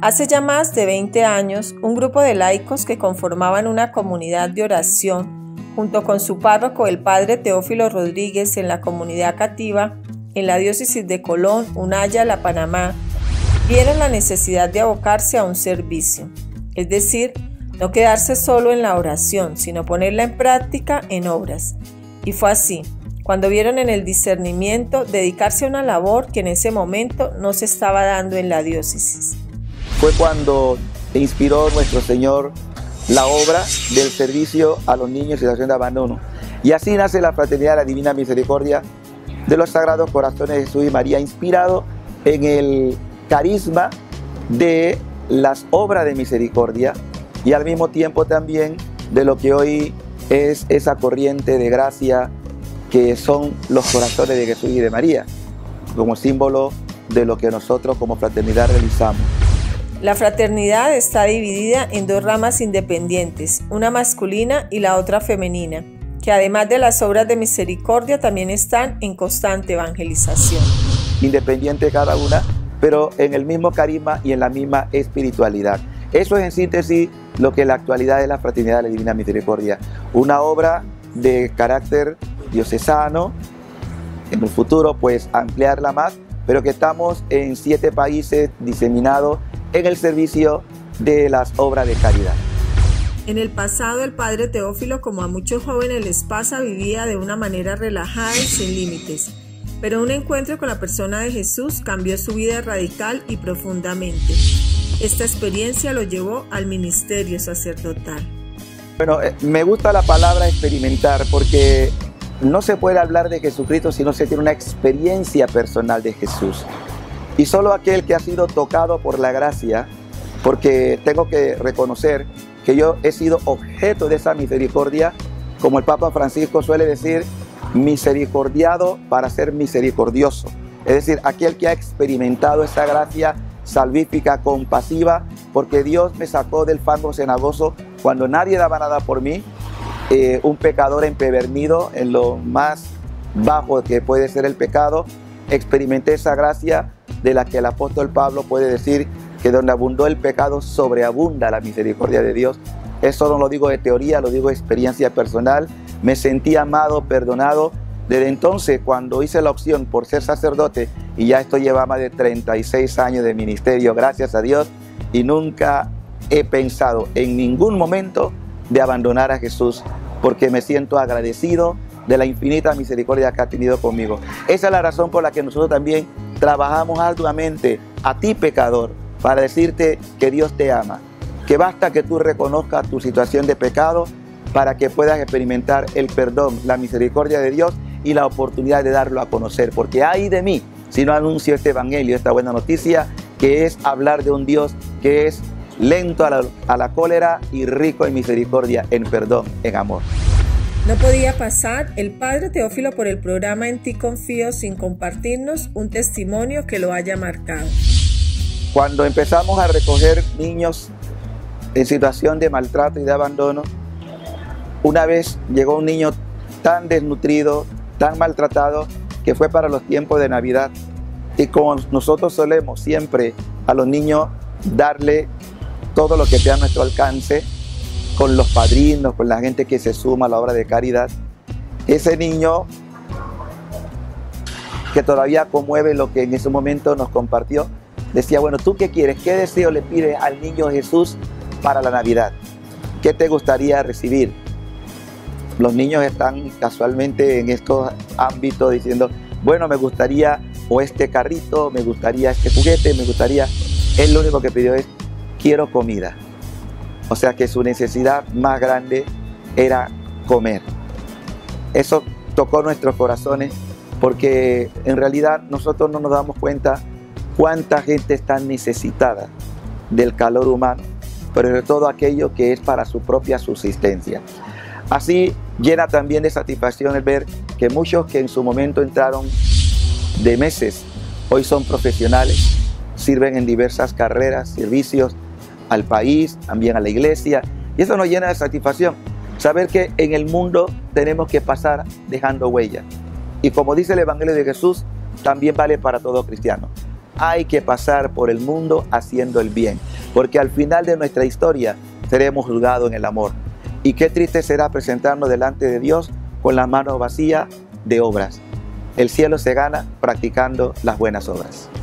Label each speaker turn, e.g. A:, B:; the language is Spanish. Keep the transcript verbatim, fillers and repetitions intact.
A: Hace ya más de veinte años, un grupo de laicos que conformaban una comunidad de oración, junto con su párroco, el padre Teófilo Rodríguez, en la comunidad cativa, en la diócesis de Colón, Unaya, La Panamá, vieron la necesidad de abocarse a un servicio, es decir, no quedarse solo en la oración, sino ponerla en práctica en obras. Y fue así, cuando vieron en el discernimiento dedicarse a una labor que en ese momento no se estaba dando en la diócesis.
B: Fue cuando inspiró nuestro Señor la obra del servicio a los niños en situación de abandono. Y así nace la Fraternidad de la Divina Misericordia de los Sagrados Corazones de Jesús y María, inspirado en el carisma de las obras de misericordia y al mismo tiempo también de lo que hoy es esa corriente de gracia que son los corazones de Jesús y de María, como símbolo de lo que nosotros como fraternidad realizamos.
A: La fraternidad está dividida en dos ramas independientes, una masculina y la otra femenina, que además de las obras de misericordia también están en constante evangelización.
B: Independiente cada una, pero en el mismo carisma y en la misma espiritualidad. Eso es en síntesis lo que en la actualidad es la Fraternidad de la Divina Misericordia. Una obra de carácter diocesano, en el futuro pues ampliarla más, pero que estamos en siete países diseminados en el servicio de las obras de caridad.
A: En el pasado, el padre Teófilo, como a muchos jóvenes les pasa, vivía de una manera relajada y sin límites. Pero un encuentro con la persona de Jesús cambió su vida radical y profundamente. Esta experiencia lo llevó al ministerio sacerdotal.
B: Bueno, me gusta la palabra experimentar porque no se puede hablar de Jesucristo si no se tiene una experiencia personal de Jesús. Y solo aquel que ha sido tocado por la gracia, porque tengo que reconocer que yo he sido objeto de esa misericordia, como el Papa Francisco suele decir, misericordiado para ser misericordioso. Es decir, aquel que ha experimentado esa gracia salvífica, compasiva, porque Dios me sacó del fango cenagoso cuando nadie daba nada por mí, eh, un pecador empedernido en lo más bajo que puede ser el pecado. Experimenté esa gracia de la que el apóstol Pablo puede decir que donde abundó el pecado sobreabunda la misericordia de Dios. Eso no lo digo de teoría, lo digo de experiencia personal. Me sentí amado, perdonado. Desde entonces, cuando hice la opción por ser sacerdote, y ya esto lleva más de treinta y seis años de ministerio, gracias a Dios, y nunca he pensado en ningún momento de abandonar a Jesús, porque me siento agradecido de la infinita misericordia que ha tenido conmigo. Esa es la razón por la que nosotros también trabajamos arduamente a ti, pecador, para decirte que Dios te ama, que basta que tú reconozcas tu situación de pecado para que puedas experimentar el perdón, la misericordia de Dios y la oportunidad de darlo a conocer, porque ay de mí si no anuncio este evangelio, esta buena noticia, que es hablar de un Dios que es lento a la, a la cólera y rico en misericordia, en perdón, en amor.
A: No podía pasar el padre Teófilo por el programa En Ti Confío sin compartirnos un testimonio que lo haya marcado.
B: Cuando empezamos a recoger niños en situación de maltrato y de abandono, una vez llegó un niño tan desnutrido, tan maltratado, que fue para los tiempos de Navidad. Y como nosotros solemos siempre a los niños darle todo lo que esté a nuestro alcance, con los padrinos, con la gente que se suma a la obra de caridad, ese niño que todavía conmueve lo que en ese momento nos compartió, decía, bueno, ¿tú qué quieres? ¿Qué deseo le pides al niño Jesús para la Navidad? ¿Qué te gustaría recibir? Los niños están casualmente en estos ámbitos diciendo, bueno, me gustaría o este carrito, me gustaría este juguete, me gustaría... Él lo único que pidió es, quiero comida. O sea que su necesidad más grande era comer. Eso tocó nuestros corazones porque en realidad nosotros no nos damos cuenta cuánta gente está necesitada del calor humano, pero sobre todo aquello que es para su propia subsistencia. Así llena también de satisfacción el ver que muchos que en su momento entraron de meses, hoy son profesionales, sirven en diversas carreras, servicios al país, también a la iglesia, y eso nos llena de satisfacción, saber que en el mundo tenemos que pasar dejando huella. Y como dice el Evangelio de Jesús, también vale para todo cristiano. Hay que pasar por el mundo haciendo el bien. porque al final de nuestra historia seremos juzgados en el amor. Y qué triste será presentarnos delante de Dios con las manos vacías de obras. El cielo se gana practicando las buenas obras.